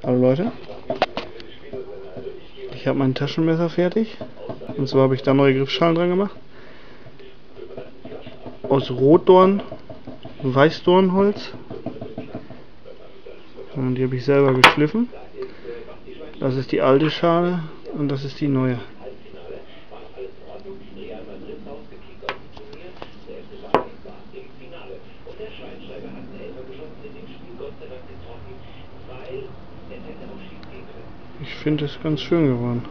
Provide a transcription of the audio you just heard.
Hallo Leute, ich habe mein Taschenmesser fertig, und zwar habe ich da neue Griffschalen dran gemacht, aus Rotdorn, Weißdornholz, und die habe ich selber geschliffen. Das ist die alte Schale und das ist die neue. Ich finde es ganz schön geworden.